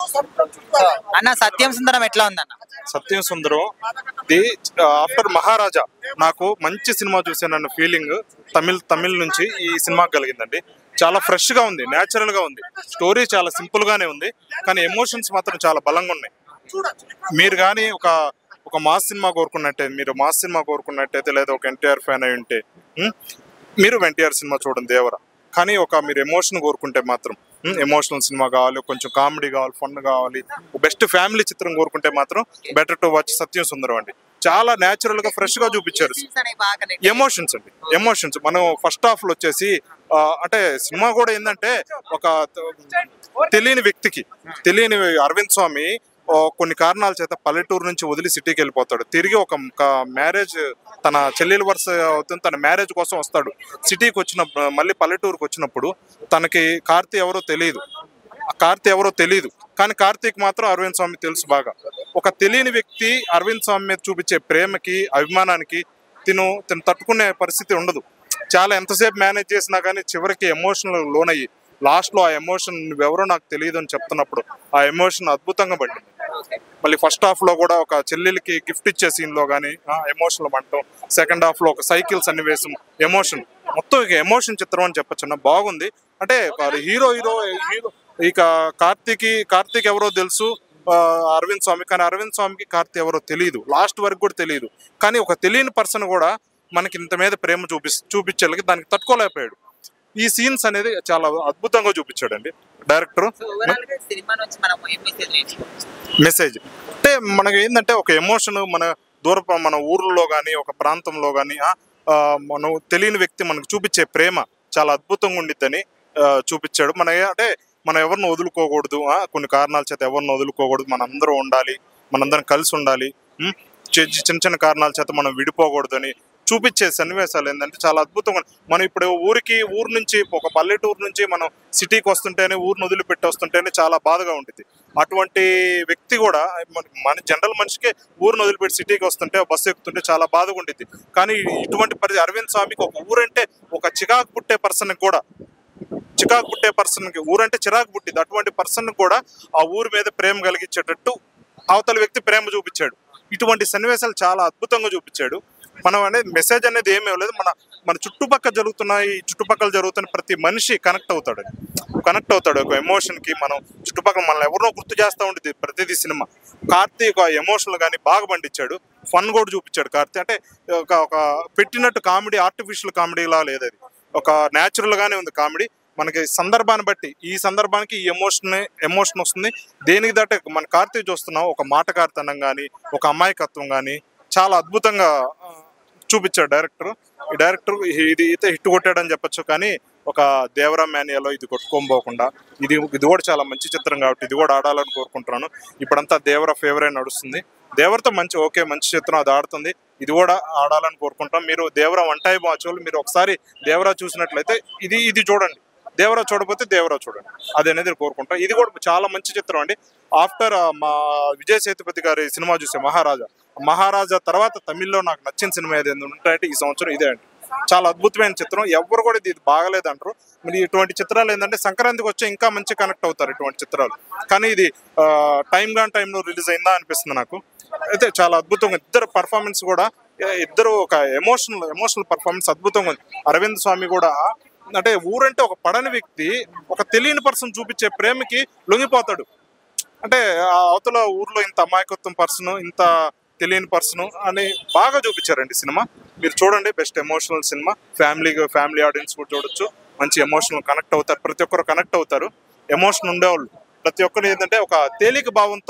అన్న సత్యం సుందరం ఎట్లా ఉందన్న? సత్యం సుందరం ది ఆఫ్టర్ మహారాజా నాకు మంచి సినిమా చూసానన్న ఫీలింగ్ తమిళ్ నుంచి ఈ సినిమా కలిగిందండి. చాలా ఫ్రెష్ గా ఉంది, న్యాచురల్ గా ఉంది. స్టోరీ చాలా సింపుల్ గానే ఉంది, కానీ ఎమోషన్స్ మాత్రం చాలా బలంగా ఉన్నాయి. మీరు కానీ ఒక మాస్ సినిమా కోరుకున్నట్టయితే లేదా ఒక ఎన్టీఆర్ ఫ్యాన్ అయి ఉంటే మీరు ఎన్టీఆర్ సినిమా చూడండి దేవర. కానీ మీరు ఎమోషన్ కోరుకుంటే మాత్రం ఎమోషనల్ సినిమా కావాలి, కొంచెం కామెడీ కావాలి, ఫన్ కావాలి, బెస్ట్ ఫ్యామిలీ చిత్రం కోరుకుంటే మాత్రం better to watch Satyam Sundaram అండి. చాలా న్యాచురల్ గా ఫ్రెష్ గా చూపించారు. ఎమోషన్స్ మనం ఫస్ట్ హాఫ్ లో వచ్చేసి అంటే సినిమా కూడా ఏంటంటే ఒక తెలియని అరవింద్ స్వామి కొన్ని కారణాల చేత పల్లెటూరు నుంచి వదిలి సిటీకి వెళ్ళిపోతాడు. తిరిగి ఒక మ్యారేజ్ తన చెల్లెల వరుస అవుతుంది, తన మ్యారేజ్ కోసం వస్తాడు. సిటీకి మళ్ళీ పల్లెటూరుకి వచ్చినప్పుడు తనకి కార్తీ ఎవరో తెలియదు, కానీ కార్తీక్ మాత్రం అరవింద్ స్వామి తెలుసు బాగా. ఒక తెలియని వ్యక్తి అరవింద్ స్వామి మీద చూపించే ప్రేమకి అభిమానానికి తిను తట్టుకునే పరిస్థితి ఉండదు. చాలా ఎంతసేపు మేనేజ్ చేసినా కానీ చివరికి ఎమోషనల్ లోనయ్యి లాస్ట్ లో ఆ ఎమోషన్ ఎవరో నాకు తెలియదు అని చెప్తున్నప్పుడు ఆ ఎమోషన్ అద్భుతంగా పడింది. మళ్ళీ ఫస్ట్ హాఫ్ లో కూడా ఒక చెల్లెలకి గిఫ్ట్ ఇచ్చే సీన్ లో కానీ ఎమోషనల్ పడటం, సెకండ్ హాఫ్ లో ఒక సైకిల్ సన్నివేశం, ఎమోషన్ మొత్తం ఎమోషన్ చిత్రం అని చెప్పచ్చు. బాగుంది. అంటే హీరో ఇక కార్తీక్ ఎవరో తెలుసు అరవింద్ స్వామి, కానీ అరవింద్ స్వామికి కార్తీ ఎవరో తెలియదు, లాస్ట్ వరకు కూడా తెలియదు. కానీ ఒక తెలియని పర్సన్ కూడా మనకి ఇంత మీద ప్రేమ చూపించేళ్ళకి దానికి తట్టుకోలేకపోయాడు. ఈ సీన్స్ అనేది చాలా అద్భుతంగా చూపించాడండి డైరెక్టర్. మెసేజ్ అంటే మనకి ఏంటంటే ఒక ఎమోషన్ మన ఊర్లో కానీ ఒక ప్రాంతంలో కానీ మనం తెలియని వ్యక్తి మనకు చూపించే ప్రేమ చాలా అద్భుతంగా ఉండిద్దని చూపించాడు. మనం ఎవరిని వదులుకోకూడదు, కొన్ని కారణాల చేత ఎవరిని వదులుకోకూడదు, మనందరం ఉండాలి, మనందరం కలిసి ఉండాలి, చిన్న కారణాల చేత మనం విడిపోకూడదు అని చూపించే సన్నివేశాలు ఏంటంటే చాలా అద్భుతంగా. మనం ఇప్పుడు ఊరు నుంచి ఒక పల్లెటూరు నుంచి మనం సిటీకి వస్తుంటేనే, ఊరిని వదిలిపెట్టి వస్తుంటేనే చాలా బాధగా ఉంటుంది. అటువంటి వ్యక్తి కూడా మన జనరల్ మనిషికే ఊరిని వదిలిపెట్టి సిటీకి వస్తుంటే బస్సు ఎక్కుతుంటే చాలా బాధగా ఉంటుంది. కానీ ఇటువంటి అరవింద్ స్వామికి ఒక ఊరంటే ఒక చికాకు పుట్టే పర్సన్కి ఊరంటే చిరాకు పుట్టింది. అటువంటి పర్సన్ కూడా ఆ ఊరి మీద ప్రేమ కలిగించేటట్టు అవతల వ్యక్తి ప్రేమ చూపించాడు. ఇటువంటి సన్నివేశాలు చాలా అద్భుతంగా చూపించాడు. మనం అనేది మెసేజ్ అనేది ఏమీ లేదు, మన చుట్టుపక్కల జరుగుతున్న ప్రతి మనిషి కనెక్ట్ అవుతాడు ఒక ఎమోషన్ కి. మనం చుట్టుపక్కల మనల్ని ఎవరినో గుర్తు చేస్తూ ఉంటుంది ప్రతిదీ సినిమా. కార్తీక్ ఎమోషనల్ కానీ బాగా పండించాడు, ఫన్ కూడా చూపించాడు. కార్తీ అంటే ఒక పెట్టినట్టు కామెడీ, ఆర్టిఫిషియల్ కామెడీలా లేదు, అది ఒక న్యాచురల్ గానే ఉంది కామెడీ. మనకి సందర్భాన్ని బట్టి ఈ సందర్భానికి ఈ ఎమోషన్ వస్తుంది. దేనికి దట్టే మన కార్తీక్ చూస్తున్నాం ఒక మాటకారితనం కానీ ఒక అమాయకత్వం కానీ చాలా అద్భుతంగా చూపించాడు డైరెక్టర్. ఈ డైరెక్టర్ ఇది అయితే హిట్ కొట్టాడని చెప్పొచ్చు, కానీ ఒక దేవరా మేనియాలో ఇది కొట్టుకోబోకుండా ఇది కూడా చాలా మంచి చిత్రం కాబట్టి ఇది కూడా ఆడాలని కోరుకుంటున్నాను. ఇప్పుడంతా దేవరా ఫేవరెట్ నడుస్తుంది. దేవరతో మంచి చిత్రం అది ఆడుతుంది, ఇది కూడా ఆడాలని కోరుకుంటాం. మీరు దేవరా వన్ టైం వాచ్ మీరు ఒకసారి దేవరా చూసినట్లయితే ఇది చూడండి, దేవరా చూడకపోతే దేవరా చూడండి, అది అనేది కోరుకుంటాం. ఇది కూడా చాలా మంచి చిత్రం అండి. ఆఫ్టర్ మా విజయ్ సేతుపతి గారి సినిమా చూసే మహారాజా తర్వాత తమిళ్లో నాకు నచ్చిన సినిమా ఏదైనా ఉంటాయంటే ఈ సంవత్సరం ఇదే అండి. చాలా అద్భుతమైన చిత్రం. ఎవరు కూడా ఇది బాగలేదు అంటారు. మరి ఇటువంటి చిత్రాలు ఏంటంటే సంక్రాంతికి వచ్చే ఇంకా మంచి కనెక్ట్ అవుతారు ఇటువంటి చిత్రాలు. కానీ ఇది టైంలో రిలీజ్ అయిందా అనిపిస్తుంది నాకు. అయితే చాలా అద్భుతంగా ఇద్దరు పర్ఫార్మెన్స్ కూడా, ఒక ఎమోషనల్ పర్ఫార్మెన్స్ అద్భుతంగా ఉంది. అరవింద్ స్వామి కూడా అంటే ఊరంటే ఒక పడని వ్యక్తి ఒక తెలియని పర్సన్ చూపించే ప్రేమకి లొంగిపోతాడు. అంటే అవతల ఊర్లో ఇంత అమాయకత్వం పర్సన్, ఇంత తెలియని పర్సన్ అని బాగా చూపించారండి సినిమా. మీరు చూడండి, బెస్ట్ ఎమోషనల్ సినిమా. ఫ్యామిలీ ఆడియన్స్ కూడా చూడొచ్చు. మంచి ఎమోషనల్ కనెక్ట్ అవుతారు, ప్రతి ఒక్కరు కనెక్ట్ అవుతారు. ఎమోషన్ ఉండేవాళ్ళు ప్రతి ఒక్కరు ఏంటంటే ఒక తేలిక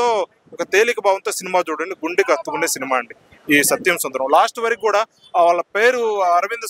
భావంతో సినిమా చూడండి. గుండెకి హత్తుకునే సినిమా అండి ఈ సత్యం సుందరం. లాస్ట్ వరకు కూడా వాళ్ళ పేరు అరవింద్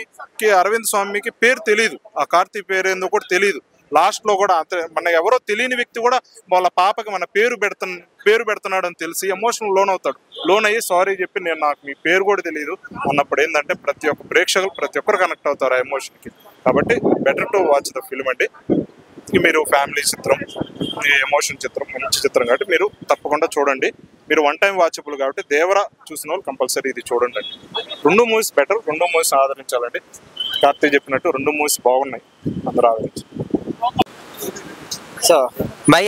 స్వామికి పేరు తెలియదు, ఆ కార్తీక్ పేరు ఏందో కూడా తెలియదు. లాస్ట్ లో కూడా మన ఎవరో తెలియని వ్యక్తి కూడా వాళ్ళ పాపకి మన పేరు పెడుతున్నాడు అని తెలిసి ఎమోషనల్ లోన్ అయ్యి సారీ చెప్పి నాకు మీ పేరు కూడా తెలియదు అన్నప్పుడు ఏంటంటే ప్రతి ఒక్క ప్రేక్షకులు ప్రతి ఒక్కరు కనెక్ట్ అవుతారు ఆ ఎమోషన్ కి. కాబట్టి better to watch the film అండి. మీరు ఫ్యామిలీ చిత్రం, ఎమోషన్ చిత్రం, మంచి చిత్రం కాబట్టి మీరు తప్పకుండా చూడండి. మీరు వన్ టైం వాచబుల్ కాబట్టి దేవరా చూసిన వాళ్ళు కంపల్సరీ ఇది చూడండి అండి. 2 మూవీస్ బెటర్, 2 మూవీస్ ఆదరించాలండి. కార్తీక్ చెప్పినట్టు 2 మూవీస్ బాగున్నాయి, అందరూ ఆదరించాలి. సో భయ్యా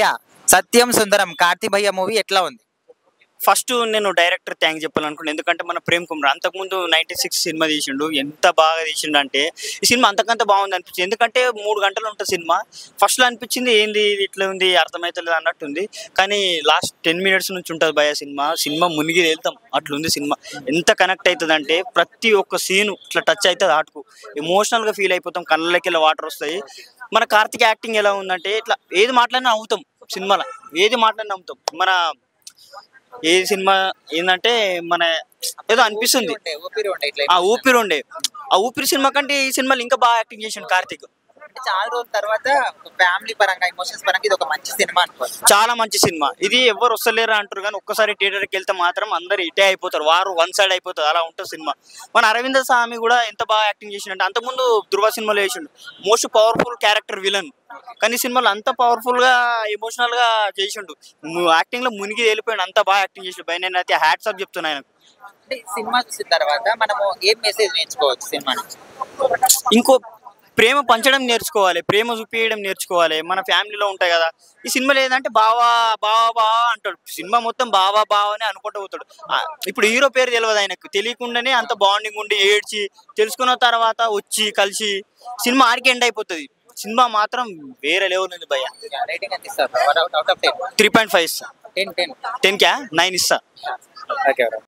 సత్యం సుందరం కార్తీ భయ్య మూవీ ఎట్లా ఉంది? ఫస్ట్ నేను డైరెక్టర్ థ్యాంక్ చెప్పాలనుకున్నాను. ఎందుకంటే మన ప్రేమ్ కుమార్ అంతకుముందు 96 సినిమా తీసిండు. ఎంత బాగా తీసిండు అంటే ఈ సినిమా అంతకంత బాగుంది అనిపించింది. ఎందుకంటే 3 గంటలు ఉంటుంది సినిమా. ఫస్ట్లో అనిపించింది ఏంది ఇది ఇట్లా ఉంది అర్థమవుతలేదు అన్నట్టుంది. కానీ లాస్ట్ 10 మినిట్స్ నుంచి ఉంటుంది భయ సినిమా మునిగి వెళ్తాం అట్లుంది సినిమా. ఎంత కనెక్ట్ అవుతుంది అంటే ప్రతి ఒక్క సీను ఇట్లా టచ్ అవుతుంది ఆటకు. ఎమోషనల్గా ఫీల్ అయిపోతాం, కళ్ళకి ఇలా వాటర్ వస్తాయి. మన కార్తిక్ యాక్టింగ్ ఎలా ఉందంటే ఇట్లా ఏది మాట్లాడినా అవుతాం సినిమాలో, ఏది మాట్లాడినా అవుతాం. మన ఏ సినిమా ఏంటంటే మన ఏదో అనిపిస్తుంది ఆ ఊపిరి సినిమా కంటే ఈ సినిమాలో ఇంకా బాగా యాక్టింగ్ చేసిండు కార్తిక్. చాలా రోజుల తర్వాత ఫ్యామిలీ పరంగా ఎమోషన్స్ పరంగా ఇది ఒక మంచి సినిమా అనుకోవచ్చు. చాలా మంచి సినిమా. ఇది ఎవరు వస్తలేరు అంటారు కానీ ఒక్కసారి థియేటర్కి వెళ్తే మాత్రం అందరు ఇటే అయిపోతారు, వారు వన్ సైడ్ అయిపోతుంది, అలా ఉంటుంది సినిమా. మన అరవింద స్వామి కూడా ఎంత బాగా యాక్టింగ్ చేసిండు. అంతకుముందు ధృవ సినిమాలో వేసిండు మోస్ట్ పవర్ఫుల్ క్యారెక్టర్ విలన్, కానీ ఈ సినిమాలో అంత పవర్ఫుల్ గా ఎమోషనల్ గా చేసిండు. యాక్టింగ్ లో మునిగి వెళ్ళిపోయాడు, అంత బాగా యాక్టింగ్ చేసిండు. భయ నేను అయితే హ్యాట్స్ ఆఫ్ చెప్తున్నా ఆయనకు. సినిమా చూసిన తర్వాత మనము ఏం మెసేజ్ నేర్చుకోవచ్చు సినిమా నుంచి? ఇంకో ప్రేమ పంచడం నేర్చుకోవాలి, ప్రేమ చూపించడం నేర్చుకోవాలి. మన ఫ్యామిలీలో ఉంటాయి కదా. ఈ సినిమాలో ఏంటంటే బావా బావా బావా అంటాడు. సినిమా మొత్తం బావా బావా అని అనుకుంటూ పోతాడు. ఇప్పుడు హీరో పేరు తెలియదు ఆయనకు, తెలియకుండానే అంత బాండింగ్ ఉండి ఏడ్చి తెలుసుకున్న తర్వాత వచ్చి కలిసి సినిమా ఆడికి ఎండ్ అయిపోతుంది. సినిమా మాత్రం వేరే లెవెల్ ఉంది భయ్య. 3.5 ఇస్తా. 10 9 ఇస్తా.